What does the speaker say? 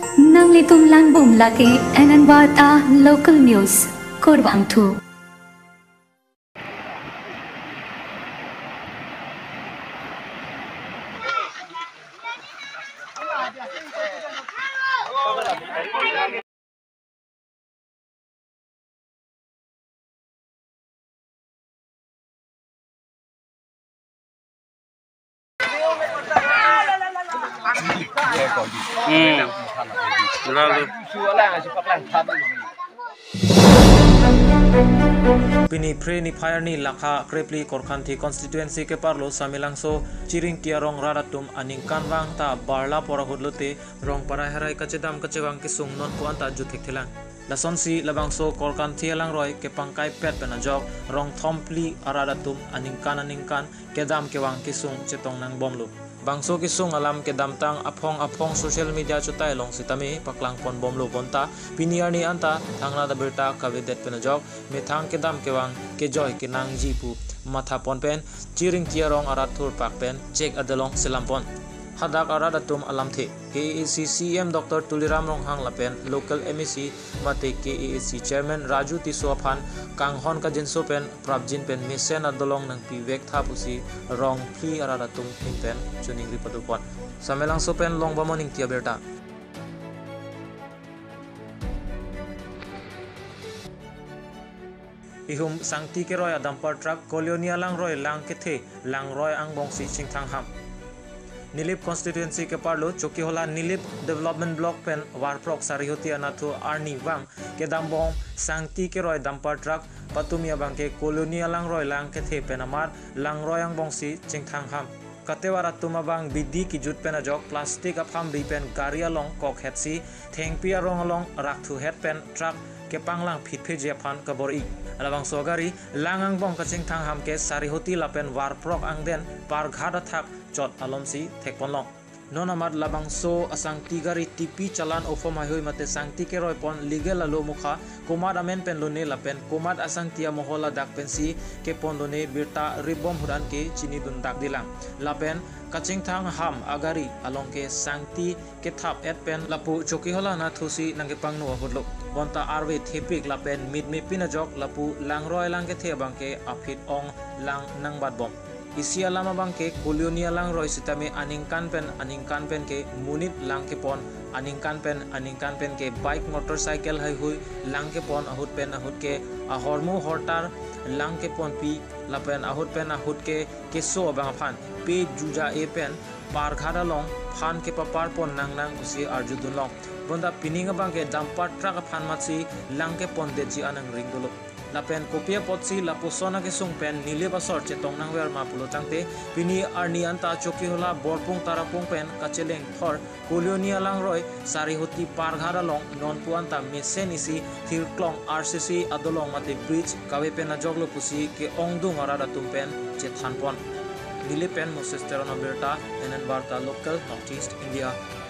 Nang litum lang bum laki enan bata local news Korbang tu. Pini pre ni fire ni lakha krepli korkhanthi constituency ke parlo samilangso chiring tiarong raratum aning kanwang ta barla pora hudlote rong para herai kachedam kachewang kisung non puan ta juthek thilang lasonsi labangso korkhanthi alang roi ke pangkai pet penajok rong thompli aradatum aning kan kedam kewang kisung chetong nang bomlu bangso kisung alam ke damtang apong social media chutai long sitami paklang pon bomlo bonta piniar ni anta thangna da berta kavedet penajok methang ke dam kewang ke joy ke nang jipu matha pon pen chiring tiarong arathur pak pen check adalong selampon hadak aradatum alam the KAC CM Dr Tuliram Ronghang lapen local MEC mate KAC chairman Raju Tiswaphan kanghon ka jinso pen prabjin pen mesen adolong nang pivek thapusi rong pli aradatum pen chuning ripadupon samelang so pen long bamoning tiaberta ihum sangti ke roy dumper truck colonial lang roy lang kethe lang roy ang bongsi chingthang ham Nilip constituency ke parlo choki hola Nilip development block pen warprok sarihoti anathu arni wang ke dambong sangti ke roy dumper truck patumia bang ke colonial lang roy lang ke the penamar lang roy ang bongsi chingthang ham katewara tumabang bidi ki jut pen ajok plastic apham ri pen gari along kok hetsi thengpi arong along rakthu het pen truck ke panglang phitphe je phan kabor ik alabang sogari langang bong ka chingthang ham ke sarihoti lapen warprok ang den par ghada thak chot alomsi thekponlong nonamad labang so asang tigari tipi chalan ofom hoi mate sangti ke roy pon legal alo mukha komad amen pen lone lapen komad asang tia mohola dak pensi ke pon lone birta ribom hudan ke chini dun dak dilang lapen kaching thang ham agari along ke sangti ke thap et pen lapu choki hola na thusi nangge pangno hodlo bonta arwe thepik lapen mid me pinajok lapu langroy lang ke the bangke afit ong lang nang badbom isi alama bangke kolonia lang roy sitame aningkan pen ke munit lang ke pon aningkan pen ke bike motorcycle hai hui lang ke pon ahut ke ahormu hortar lang ke pon pi lapen ahut ke so bang phan pe juja e pen par khada long phan ke papar pon nang usi arjudun long bonda pininga bangke damper truck phan matsi lang ke pon deji anang ring dolo lapen kopia potsi laposona ke sung pen nile basor chetong nang wer ma pulo changte pini arni anta choki hola borpung tarapung pen kacheleng thor kolonia lang roy sarihoti parghara long non puanta mesen isi thirklong RCC adolong mate bridge kawe pen joglo pusi ke ongdung arada tumpen chethanpon nile pen moses terona berta enen barta local northeast India